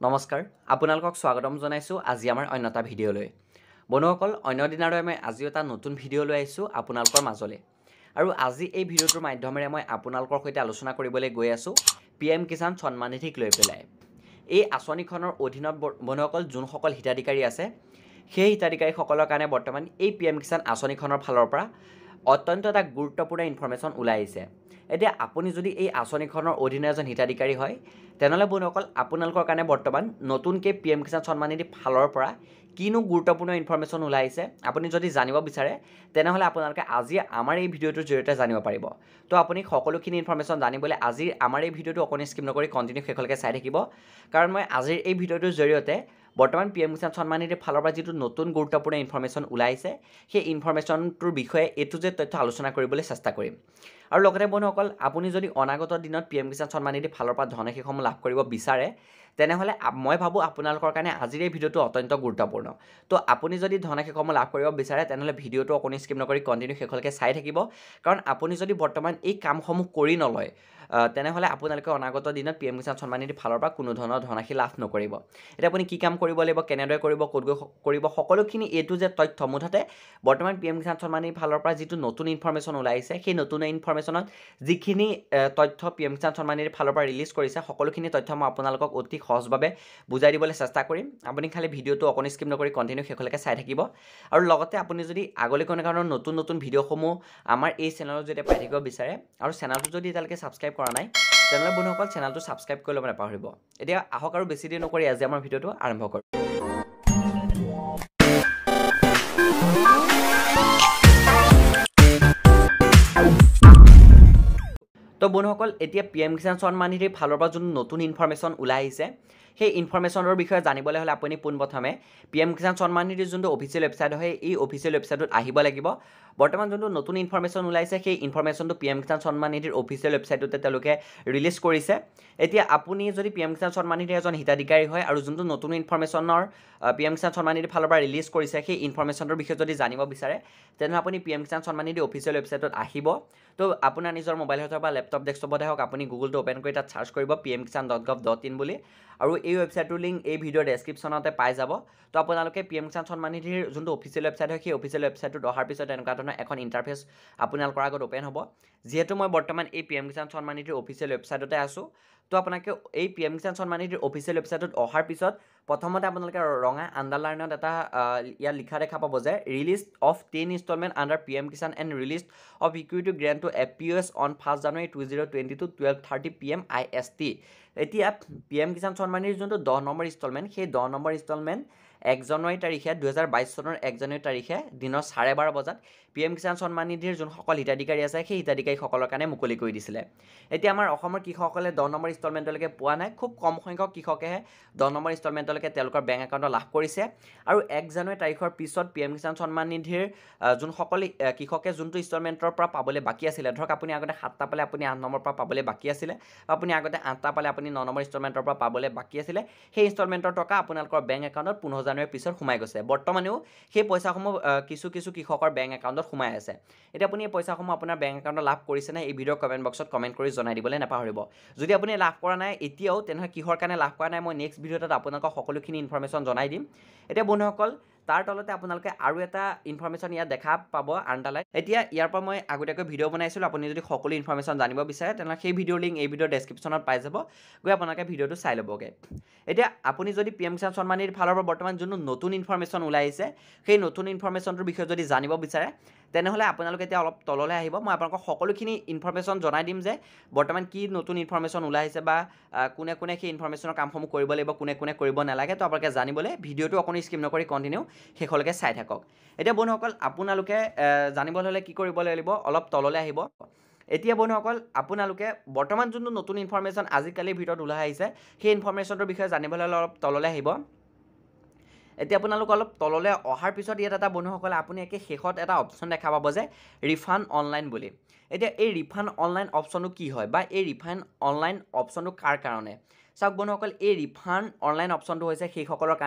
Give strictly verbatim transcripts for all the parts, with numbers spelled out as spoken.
নমস্কাৰ আপোনালোকক স্বাগতম জনাইছো আজি আমাৰ অন্যটা ভিডিঅ'লৈ বন্ধুসকল অন্য দিনৰ দৰে মই আজি এটা নতুন ভিডিঅ' লৈ আহিছো আপোনালোকৰ মাজলৈ আৰু আজি এই ভিডিঅ'টোৰ মাধ্যমেৰে মই আপোনালোকৰ সৈতে আলোচনা কৰিবলৈ গৈ আছো পিএম কিষাণ সন্মান নিধিক লৈ পেলাই এই আঁচনিখনৰ অধীনত বন্ধুসকল যোনসকল হিতাধিকাৰী আছে সেই হিতাধিকাৰীসকলৰ কাৰণে বৰ্তমান এই পিএম কিষাণ আঁচনিখনৰ ফালৰ পৰা অত্যন্ত এটা গুৰুত্বপূৰ্ণ ইনফৰমেশ্যন ওলাই আহিছে এতিয়া আপুনি যদি এই আঁচনিখনৰ অধীনৰ এজন হিতাধিকাৰী হয় তেনেহ'লে বন্ধুসকল আপোনালোকৰ কাৰণে বৰ্তমান নতুনকৈ পিএম কিষাণ সন্মান নিধি ফালৰ পৰা কিনো গুৰুত্বপূৰ্ণ ইনফৰমেশ্যন ওলাই আহিছে আপুনি যদি জানিব বিচাৰে তেনেহ'লে আপোনালোকে আজি আমাৰ এই ভিডিঅ'টোৰ জৰিয়তে জানিব পাৰিব তো আপুনি সকলোখিনি ইনফৰমেশ্যন জানিবলৈ আজি আমাৰ এই ভিডিঅ'টো অকণি স্কিপ নকৰি কণ্টিনিউ শেষলৈকে চাই থাকিব কাৰণ মই আজিৰ এই ভিডিঅ'টোৰ জৰিয়তে বৰ্তমান পিএম কিষাণ সন্মান নিধিৰ ফালৰ পৰা যিটো নতুন গুৰুত্বপূৰ্ণ ইনফৰমেশ্যন ওলাইছে সেই ইনফৰমেশ্যনটোৰ বিষয়ে এটো যে তথ্য আলোচনা কৰিবলৈ চেষ্টা কৰিম আৰু লগতে বন্ধুসকল আপুনি যদি অনাগত দিনত পিএম কিষাণ সন্মান নিধিৰ ফালৰ পৰা ধনৰাশিসমূহ লাভ কৰিব বিচাৰে তেনেহ'লে মই ভাবোঁ আপোনালোকৰ কাৰণে আজিৰ এই ভিডিঅ'টো অত্যন্ত গুৰুত্বপূৰ্ণ তো আপুনি যদি ধনৰাশিসমূহ লাভ কৰিব বিচাৰে তেনেহ'লে ভিডিঅ'টো অকণি স্কিপ নকৰি কণ্টিনিউ শেষলৈকে চাই থাকিব কাৰণ আপুনি যদি বৰ্তমান এই কামসমূহ কৰি নলয় তেনেহ'লে আপোনালোকে অনাগত দিনত পিএম কিষাণ সন্মান নিধিৰ ফালৰ পৰা কোনো ধৰণৰ ধনৰাশি লাভ নকৰিব এতিয়া আপুনি কি কাম কৰিব লাগিব কেনেদৰে কৰিব ক'ত গৈ কৰিব সকলোখিনি এইটো যে তথ্য মুঠতে বৰ্তমান পিএম কিষাণ সন্মান নিধিৰ ফালৰ পৰা যিটো নতুন ইনফৰমেশ্যন ওলাইছে সেই নতুন ইনফৰমেশ্যনত যিখিনি তথ্য পিএম কিষাণ সন্মান নিধিৰ ফালৰ পৰা ৰিলিজ কৰিছে সকলোখিনি তথ্য মই আপোনালোকক অতি সহজভাৱে বুজাই দিবলৈ চেষ্টা কৰিম আপুনি খালি ভিডিঅ'টো অকণি স্কিপ নকৰি কণ্টিনিউ শেষলৈকে চাই থাকিব আৰু লগতে আপুনি যদি আগলৈ কোনো ধৰণৰ নতুন নতুন ভিডিঅ'সমূহ আমাৰ এই চেনেলত যদি পাই থাকিব বিচাৰে আৰু চেনেলটো যদি এতিয়ালৈকে ছাবস্ক্ৰাইব কৰা নাই তেনেহ'লে বন্ধুসকল চেনেলটো ছাবস্ক্ৰাইব কৰি ল'ব নাপাহৰিব এতিয়া আহক আৰু বেছি দেৰি নকৰি আজি আমাৰ ভিডিঅ'টো আৰম্ভ কৰোঁ তো বন্ধুসকল এতিয়া পিএম কিষাণ সন্মান নিধিৰ ফালৰ পৰা যোন নতুন ইনফৰমেশ্যন ওলাই আহিছে সেই ইনফৰমেশ্যনৰ বিষয়ে জানিবলৈ হ'লে আপুনি পোনপ্ৰথমে পিএম কিষাণ সন্মান নিধিৰ যোনটো অফিচিয়েল ৱেবছাইট হয় এই অফিচিয়েল ৱেবছাইটত আহিব লাগিব বৰ্তমান যোনটো নতুন ইনফৰমেশ্যন ওলাইছে সেই ইনফৰমেশ্যনটো পিএম কিষাণ সন্মান নিধিৰ অফিচিয়েল ৱেবছাইটতে তেওঁলোকে ৰিলিজ কৰিছে এতিয়া আপুনি যদি পিএম কিষাণ সন্মান নিধিৰ এজন হিতাধিকাৰী হয় আৰু যোনটো নতুন ইনফৰমেশ্যনৰ পিএম কিষাণ সন্মান নিধিৰ ফালৰ পৰা ৰিলিজ কৰিছে সেই ইনফৰমেশ্যনৰ বিষয়ে যদি জানিব বিচাৰে তেনেহ'লে আপুনি পিএম কিষাণ সন্মান নিধিৰ অফিচিয়েল ৱেবছাইটত আহিব তো আপোনাৰ নিজৰ মোবাইলত বা লেপটপ ডেস্কটপতে হওক আপুনি গুগলটো অ'পেন কৰি তাত চাৰ্চ কৰিব P M Kisan dot gov dot in বুলি আৰু এই ৱেবছাইটটোৰ লিংক এই ভিডিঅ'ৰ ডেছক্ৰিপশ্যনতে পাই যাব তো আপোনালোকে পি এম কিষাণ সন্মান নিধিৰ যোনটো অফিচিয়েল ৱেবছাইট হয় সেই অফিচিয়েল ৱেবছাইটটোত অহাৰ পিছত এনেকুৱা ধৰণৰ এখন ইণ্টাৰফেচ আপোনালোকৰ আগত অ'পেন হ'ব যিহেতু মই বৰ্তমান এই পি এম কিষাণ সন্মান নিধিৰ অফিচিয়েল ৱেবছাইটতে আছোঁ তো আপোনালোকে এই পি এম কিষাণ সন্মান নিধিৰ অফিচিয়েল ৱেবছাইটত অহাৰ পিছত প্ৰথমতে আপোনালোকে ৰঙা আণ্ডাৰলাইনত এটা ইয়াত লিখা দেখা পাব যে release of ten installment under P M Kisan and release of equity grant to A P S on first January two zero' twenty two twelve thirty P M I S T এতিয়া পি এম কিষাণ সন্মান নিধিৰ যোনটো দহ number instalment সেই দহ number instalment এক জানুৱাৰী তাৰিখে দুহেজাৰ বাইছ চনৰ এক জানুৱাৰী তাৰিখে দিনৰ চাৰে বাৰ বজাত পি এম কিষাণ সন্মান নিধিৰ যোনসকল হিতাধিকাৰী আছে সেই হিতাধিকাৰীসকলৰ কাৰণে মুকলি কৰি দিছিলে এতিয়া আমাৰ অসমৰ কৃষকসকলে দহ নম্বৰ ইনষ্টলমেণ্টলৈকে পোৱা নাই খুব কম সংখ্যক কৃষকেহে দহ নম্বৰ ইনষ্টলমেণ্টলৈকে তেওঁলোকৰ বেংক একাউণ্টত লাভ কৰিছে আৰু এক জানুৱাৰী তাৰিখৰ পিছত পি এম কিষাণ সন্মান নিধিৰ যোনসকল কৃষকে যোনটো ইনষ্টলমেণ্টৰ পৰা পাবলৈ বাকী আছিলে ধৰক আপুনি আগতে সাতটা পালে আপুনি আঠ নম্বৰৰ পৰা পাবলৈ বাকী আছিলে বা আপুনি আগতে আঠটা পালে আপুনি ন নম্বৰ ইনষ্টলমেণ্টৰ পৰা পাবলৈ বাকী আছিলে সেই ইনষ্টলমেণ্টৰ টকা আপোনালোকৰ বেংক একাউণ্টত পোন্ধৰ জানুৱাৰীৰ পিছত সোমাই গৈছে বৰ্তমানেও সেই পইচাসমূহ কিছু কিছু কৃষকৰ বেংক একাউণ্টত সোমাই আছে এতিয়া আপুনি এই পইচাসমূহ আপোনাৰ বেংক একাউণ্টত লাভ কৰিছেনে এই ভিডিঅ'ৰ কমেণ্ট বক্সত কমেণ্ট কৰি জনাই দিবলৈ নাপাহৰিব যদি আপুনি লাভ কৰা নাই এতিয়াও তেনেহ'লে কিহৰ কাৰণে লাভ কৰা নাই মই নেক্সট ভিডিঅ'টোত আপোনালোকক সকলোখিনি ইনফৰমেশ্যন জনাই দিম এতিয়া বন্ধুসকল তাৰ তলতে আপোনালোকে আৰু এটা ইনফৰমেশ্যন ইয়াত দেখা পাব আণ্ডাৰলাইন এতিয়া ইয়াৰ পৰা মই আগতীয়াকৈ ভিডিঅ' বনাইছিলোঁ আপুনি যদি সকলো ইনফৰমেশ্যন জানিব বিচাৰে তেনেহ'লে সেই ভিডিঅ'ৰ লিংক এই ভিডিঅ'ৰ ডেছক্ৰিপশ্যনত পাই যাব গৈ আপোনালোকে ভিডিঅ'টো চাই ল'বগৈ এতিয়া আপুনি যদি পি এম কিষাণ সন্মান নিধিৰ ফালৰ পৰা বৰ্তমান যোনটো নতুন ইনফৰমেশ্যন ওলাই আহিছে সেই নতুন ইনফৰমেশ্যনটোৰ বিষয়ে যদি জানিব বিচাৰে তেনেহ'লে আপোনালোকে এতিয়া অলপ তললৈ আহিব মই আপোনালোকক সকলোখিনি ইনফৰমেশ্যন জনাই দিম যে বৰ্তমান কি নতুন ইনফৰমেশ্যন ওলাই আহিছে বা কোনে কোনে সেই ইনফৰমেশ্যনৰ কামসমূহ কৰিব লাগিব কোনে কোনে কৰিব নালাগে তো আপোনালোকে জানিবলৈ ভিডিঅ'টো অকণি স্কিপ নকৰি কণ্টিনিউ শেষলৈকে চাই থাকক এতিয়া বন্ধুসকল আপোনালোকে জানিবলৈ হ'লে কি কৰিব লাগিব অলপ তললৈ আহিব এতিয়া বন্ধুসকল আপোনালোকে বৰ্তমান যোনটো নতুন ইনফৰমেশ্যন আজিকালিৰ ভিতৰত ওলাই আহিছে সেই ইনফৰমেশ্যনটোৰ বিষয়ে জানিবলৈ হ'লে অলপ তললৈ আহিব এতিয়া আপোনালোক অলপ তললৈ অহাৰ পিছত ইয়াত এটা বন্ধুসকলে আপুনি একে শেষত এটা অপশ্যন দেখা পাব যে ৰিফাণ্ড অনলাইন বুলি এতিয়া এই ৰিফাণ্ড অনলাইন অপশ্যনটো কি হয় বা এই ৰিফাণ্ড অনলাইন অপশ্যনটো কাৰ কাৰণে চাওক বন্ধুসকল এই ৰিফাণ্ড অনলাইন অপশ্যনটো হৈছে সেইসকলৰ কাৰণে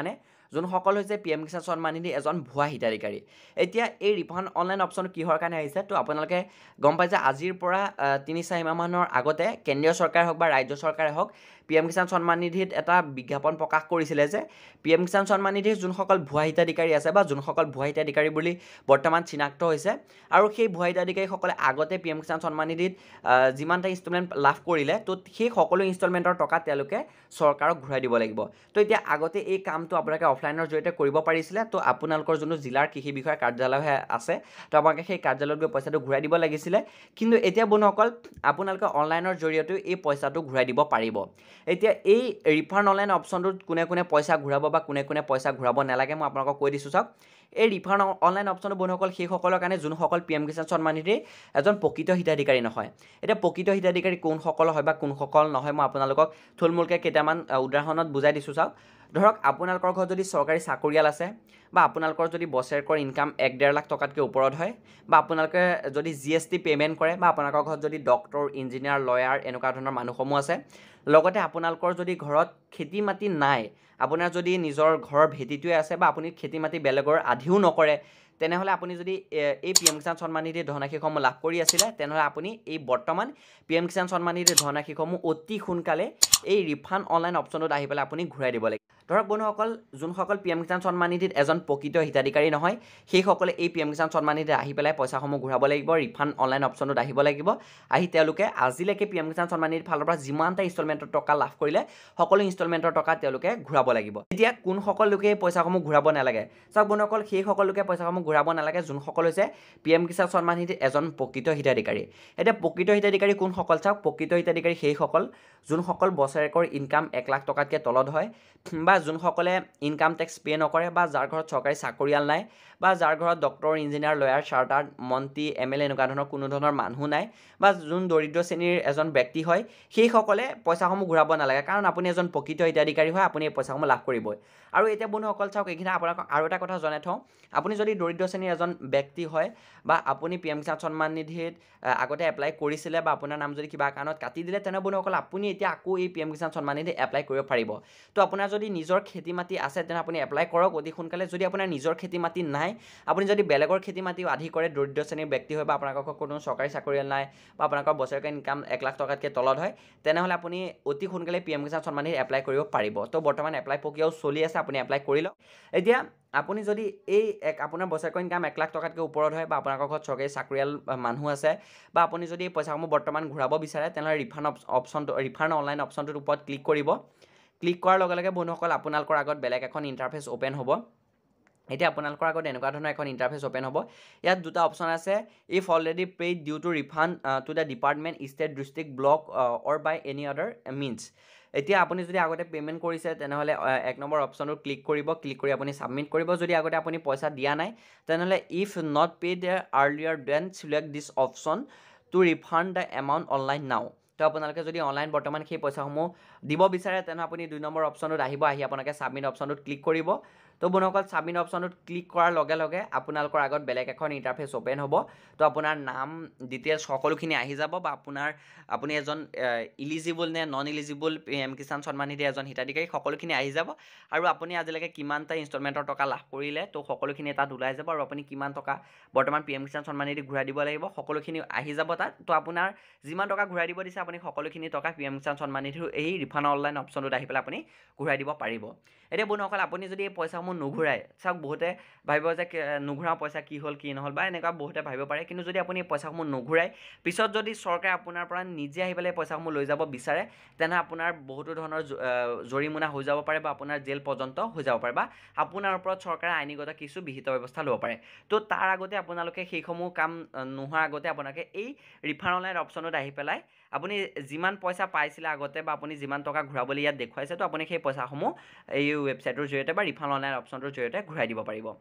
যোনসকল হৈছে পি এম কিষাণ সন্মান নিধি এজন ভুৱা হিতাধিকাৰী। এতিয়া এই ৰিফাণ্ড অনলাইন অপশ্যন কিহৰ কাৰণে আহিছে তো আপোনালোকে গম পাই যে আজিৰ পৰা তিনি চাৰি মাহমানৰ আগতে কেন্দ্ৰীয় চৰকাৰে হওক বা ৰাজ্য চৰকাৰে হওক পি এম কিষাণ সন্মান নিধিত এটা বিজ্ঞাপন প্ৰকাশ কৰিছিলে যে পি এম কিষাণ সন্মান নিধিৰ যোনসকল ভুৱা হিতাধিকাৰী আছে বা যোনসকল ভুৱা হিতাধিকাৰী বুলি বৰ্তমান চিনাক্ত হৈছে আৰু সেই ভুৱা হিতাধিকাৰীসকলে আগতে পি এম কিষাণ সন্মান নিধিত যিমানটা ইনষ্টলমেণ্ট লাভ কৰিলে তো সেই সকলো ইনষ্টলমেণ্টৰ টকা তেওঁলোকে চৰকাৰক ঘূৰাই দিব লাগিব। তো এতিয়া আগতে এই কামটো আপোনালোকে অফলাইনৰ জৰিয়তে কৰিব পাৰিছিলে। তো আপোনালোকৰ যোনটো জিলাৰ কৃষি বিষয়া কাৰ্যালয় আছে তো আপোনালোকে সেই কাৰ্যালয়ত গৈ পইচাটো ঘূৰাই দিব লাগিছিলে। কিন্তু এতিয়া বন্ধুসকল আপোনালোকে অনলাইনৰ জৰিয়তেও এই পইচাটো ঘূৰাই দিব পাৰিব। এতিয়া এই ৰিফাণ্ড অনলাইন অপশ্যনটোত কোনে কোনে পইচা ঘূৰাব বা কোনে কোনে পইচা ঘূৰাব নালাগে মই আপোনালোকক কৈ দিছোঁ চাওক। এই ৰিফাণ্ড অনলাইন অপশ্যনটো বন্ধুসকল সেইসকলৰ কাৰণে যোনসকল পি এম কিষাণ সন্মান নিধিৰ এজন প্ৰকৃত হিতাধিকাৰী নহয়। এতিয়া প্ৰকৃত হিতাধিকাৰী কোনসকল হয় বা কোনসকল নহয় মই আপোনালোকক থুলমূলকৈ কেইটামান উদাহৰণত বুজাই দিছোঁ চাওক। ধৰক আপোনালোকৰ ঘৰত যদি চৰকাৰী চাকৰিয়াল আছে বা আপোনালোকৰ যদি বছৰেকৰ ইনকাম এক ডেৰ লাখ টকাতকৈ ওপৰত হয় বা আপোনালোকে যদি জি এছ টি পে'মেণ্ট কৰে বা আপোনালোকৰ ঘৰত যদি ডক্টৰ ইঞ্জিনিয়াৰ লয়াৰ এনেকুৱা ধৰণৰ মানুহসমূহ আছে, লগতে আপোনালোকৰ যদি ঘৰত খেতি মাটি নাই, আপোনাৰ যদি নিজৰ ঘৰৰ ভেটিটোৱে আছে বা আপুনি খেতি মাটি বেলেগৰ আধিও নকৰে, তেনেহ'লে আপুনি যদি এই পি এম কিষাণ সন্মান নিধিৰ ধনৰাশিসমূহ লাভ কৰি আছিলে তেনেহ'লে আপুনি এই বৰ্তমান পি এম কিষাণ সন্মান নিধিৰ ধনৰাশিসমূহ অতি সোনকালে এই ৰিফাণ্ড অনলাইন অপশ্যনটোত আহি পেলাই আপুনি ঘূৰাই দিব লাগিব। ধৰক বন্ধুসকল যোনসকল পি এম কিষাণ সন্মান নিধিত এজন প্ৰকৃত হিতাধিকাৰী নহয় সেইসকলে এই পি এম কিষাণ সন্মান নিধিত আহি পেলাই পইচাসমূহ ঘূৰাব লাগিব, ৰিফাণ্ড অনলাইন অপশ্যনটোত আহিব লাগিব। আহি তেওঁলোকে আজিলৈকে পি এম কিষাণ সন্মান নিধিৰ ফালৰ পৰা যিমানটা ইনষ্টলমেণ্টৰ টকা লাভ কৰিলে সকলো ইনষ্টলমেণ্টৰ টকা তেওঁলোকে ঘূৰাব লাগিব। এতিয়া কোনসকল লোকে এই পইচাসমূহ ঘূৰাব নালাগে চাওক বন্ধুসকল, সেইসকল লোকে পইচাসমূহ ঘূৰাব নালাগে যোনসকল হৈছে পি এম কিষাণ সন্মান নিধিৰ এজন প্ৰকৃত হিতাধিকাৰী। এতিয়া প্ৰকৃত হিতাধিকাৰী কোনসকল চাওক, প্ৰকৃত হিতাধিকাৰী সেইসকল যোনসকল বছৰেকৰ ইনকাম এক লাখ টকাতকৈ তলত হয় বা যোনসকলে ইনকাম টেক্স পে' নকৰে বা যাৰ ঘৰত চৰকাৰী চাকৰিয়াল নাই বা যাৰ ঘৰত ডক্টৰ ইঞ্জিনিয়াৰ লয়াৰ চাৰ্টাৰ মন্ত্ৰী এম এল এ এনেকুৱা ধৰণৰ কোনো ধৰণৰ মানুহ নাই বা যোন দৰিদ্ৰ শ্ৰেণীৰ এজন ব্যক্তি হয় সেইসকলে পইচাসমূহ ঘূৰাব নালাগে। কাৰণ আপুনি এজন প্ৰকৃত হিতাধিকাৰী হয়, আপুনি এই পইচাসমূহ লাভ কৰিবই। আৰু এতিয়া বন্ধুসকল চাওক এইখিনি আপোনাক আৰু এটা কথা জনাই থওঁ, আপুনি যদি দৰিদ্ৰ শ্ৰেণীৰ এজন ব্যক্তি হয় বা আপুনি পি এম কিষাণ সন্মান নিধিত আগতে এপ্লাই কৰিছিলে বা আপোনাৰ নাম যদি কিবা কাৰণত কাটি দিলে তেনে বন্ধুসকল আপুনি এতিয়া আকৌ এই পি এম কিষাণ সন্মান নিধি এপ্লাই কৰিব পাৰিব। তো আপোনাৰ যদি নিজৰ খেতি মাটি আছে তেনে আপুনি এপ্লাই কৰক অতি সোনকালে। যদি আপোনাৰ নিজৰ খেতি মাটি নাই, আপুনি যদি বেলেগৰ খেতি মাটিও আধি কৰে, দৰিদ্ৰ শ্ৰেণীৰ ব্যক্তি হয় বা আপোনালোকৰ কোনো চৰকাৰী চাকৰিয়াল নাই বা আপোনালোকৰ বছৰেকৰ ইনকাম এক লাখ টকাতকৈ তলত হয়, তেনেহ'লে আপুনি অতি সোনকালে পি এম কিষাণ সন্মান নিধি এপ্লাই কৰিব পাৰিব। তো বৰ্তমান এপ্লাই প্ৰক্ৰিয়াও চলি আছে, আপুনি এপ্লাই কৰি লওক। এতিয়া আপুনি যদি এই এক আপোনাৰ বছৰেকৰ ইনকাম এক লাখ টকাতকৈ ওপৰত হয় বা আপোনালোকৰ ঘৰত চৰকাৰী চাকৰিয়াল মানুহ আছে বা আপুনি যদি এই পইচাসমূহ বৰ্তমান ঘূৰাব বিচাৰে তেনেহ'লে ৰিফাণ্ড অপশ্যনটো ৰিফাণ্ড অনলাইন অপশ্যনটোৰ ওপৰত ক্লিক কৰিব। ক্লিক কৰাৰ লগে লগে বন্ধুসকল আপোনালোকৰ আগত বেলেগ এখন ইণ্টাৰফেচ অ'পেন হ'ব। এতিয়া আপোনালোকৰ আগত এনেকুৱা ধৰণৰ এখন ইণ্টাৰফেচ অ'পেন হ'ব। ইয়াত দুটা অপশ্যন আছে, if already paid due to refund to the department state district block or by any other means. এতিয়া আপুনি যদি আগতে পে'মেণ্ট কৰিছে তেনেহ'লে এক নম্বৰ অপশ্যনটো ক্লিক কৰিব। ক্লিক কৰি আপুনি ছাবমিট কৰিব। যদি আগতে আপুনি পইচা দিয়া নাই তেনেহ'লে if not paid earlier then select this option to refund the amount online now. তো আপোনালোকে যদি অনলাইন বৰ্তমান সেই পইচাসমূহ দিব বিচাৰে তেনেহ'লে আপুনি দুই নম্বৰ অপশ্যনটোত আহিব, আহি আপোনালোকে ছাবমিট অপশ্যনটোত ক্লিক কৰিব। তো বন্ধুসকল ছাবমিট অপশ্যনটোত ক্লিক কৰাৰ লগে লগে আপোনালোকৰ আগত বেলেগ এখন ইণ্টাৰফেচ অ'পেন হ'ব। তো আপোনাৰ নাম ডিটেইলছ সকলোখিনি আহি যাব বা আপোনাৰ আপুনি এজন ইলিজিবল নে non eligible P M Kisan Samman Nidhi এজন হিতাধিকাৰী সকলোখিনি আহি যাব আৰু আপুনি আজিলৈকে কিমানটা ইনষ্টলমেণ্টৰ টকা লাভ কৰিলে তো সকলোখিনি তাত ওলাই যাব আৰু আপুনি কিমান টকা বৰ্তমান পি এম কিষাণ সন্মান নিধি ঘূৰাই দিব লাগিব সকলোখিনি আহি যাব তাত। তো আপোনাৰ যিমান টকা ঘূৰাই দিব দিছে আপুনি সকলোখিনি টকা পি এম কিষাণ সন্মান নিধিৰ এই ৰিফাণ্ড অনলাইন অপশ্যনটোত আহি পেলাই আপুনি ঘূৰাই দিব পাৰিব। এতিয়া বন্ধুসকল আপুনি যদি এই পইচাসমূহ নুঘূৰাই, চাওক বহুতে ভাবিব যে নুঘূৰাও পইচা কি হ'ল কি নহ'ল বা এনেকুৱা বহুতে ভাবিব পাৰে, কিন্তু যদি আপুনি এই পইচাসমূহ নুঘূৰাই পিছত যদি চৰকাৰে আপোনাৰ পৰা নিজে আহি পেলাই পইচাসমূহ লৈ যাব বিচাৰে তেনেহ'লে আপোনাৰ বহুতো ধৰণৰ জৰিমনা হৈ যাব পাৰে বা আপোনাৰ জেল পৰ্যন্ত হৈ যাব পাৰে বা আপোনাৰ ওপৰত চৰকাৰে আইনীগত কিছু বিহিত ব্যৱস্থা ল'ব পাৰে। তো তাৰ আগতে আপোনালোকে সেইসমূহ কাম নোহোৱাৰ আগতে আপোনালোকে এই ৰিফাণ্ড অনলাইন অপশ্যনত আহি পেলাই আপুনি যিমান পইচা পাইছিলে আগতে বা আপুনি যিমান টকা ঘূৰাবলৈ ইয়াত দেখুৱাইছে তো আপুনি সেই পইচাসমূহ এই ৱেবছাইটৰ জৰিয়তে বা ৰিফাণ্ড অনলাইন অপশ্যনটোৰ জৰিয়তে ঘূৰাই দিব পাৰিব।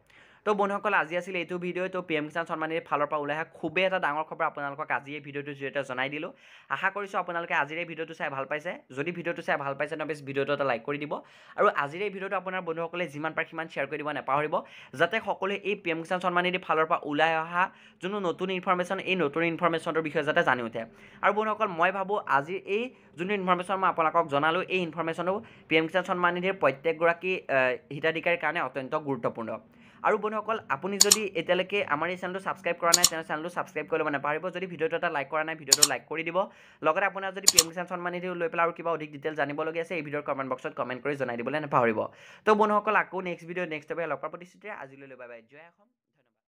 তো বন্ধুসকল আজি আছিল এইটো ভিডিঅ' তো পিএম কিষাণ সন্মান নিধিৰ ফালৰ পৰা ওলাই অহা খুবেই এটা ডাঙৰ খবৰ আপোনালোকক আজি এই ভিডিঅ'টোৰ জৰিয়তে জনাই দিলোঁ আশা কৰিছোঁ আপোনালোকে আজিৰ এই ভিডিঅ'টো চাই ভাল পাইছে যদি ভিডিঅ'টো চাই ভাল পাইছে তেন্তে ভিডিঅ'টো এটা লাইক কৰি দিব আৰু আজিৰ এই ভিডিঅ'টো আপোনাৰ বন্ধুসকলে যিমান পাৰে সিমান শ্বেয়াৰ কৰি দিব নাপাহৰিব যাতে সকলোৱে এই পিএম কিষাণ সন্মান নিধিৰ ফালৰ পৰা ওলাই অহা যোনটো নতুন ইনফৰমেশ্যন এই নতুন ইনফৰমেশ্যনৰ বিষয়ে যাতে জানি উঠে আৰু বন্ধুসকল মই ভাবোঁ আজিৰ এই যোনটো ইনফৰমেশ্যন মই আপোনালোকক জনালোঁ এই ইনফৰমেশ্যনটো পিএম কিষাণ সন্মান নিধিৰ প্ৰত্যেকগৰাকী হিতাধিকাৰীৰ কাৰণে অত্যন্ত গুৰুত্বপূৰ্ণ আৰু বন্ধুসকল আপুনি যদি এতিয়ালৈকে আমাৰ এই চেনেলটো ছাবস্ক্ৰাইব কৰা নাই তেনে চেনেলটো ছাবস্ক্ৰাইব কৰি ল'ব নাপাহৰিব যদি ভিডিঅ'টো এটা লাইক কৰা নাই ভিডিঅ'টো লাইক কৰি দিব লগতে আপোনাৰ যদি পিএম কিষাণ সন্মান নিধি লৈ পেলাই আৰু কিবা অধিক ডিটেইল জানিবলগীয়া আছে এই ভিডিঅ'ৰ কমেণ্ট বক্সত কমেণ্ট কৰি জনাই দিবলৈ নাপাহৰিব তো বন্ধুসকল আকৌ নেক্সট ভিডিঅ' নেক্সট টাইমে লগ পোৱাৰ প্ৰতিশ্ৰুতিৰে আজিলৈ বাই বাই জয় অসম।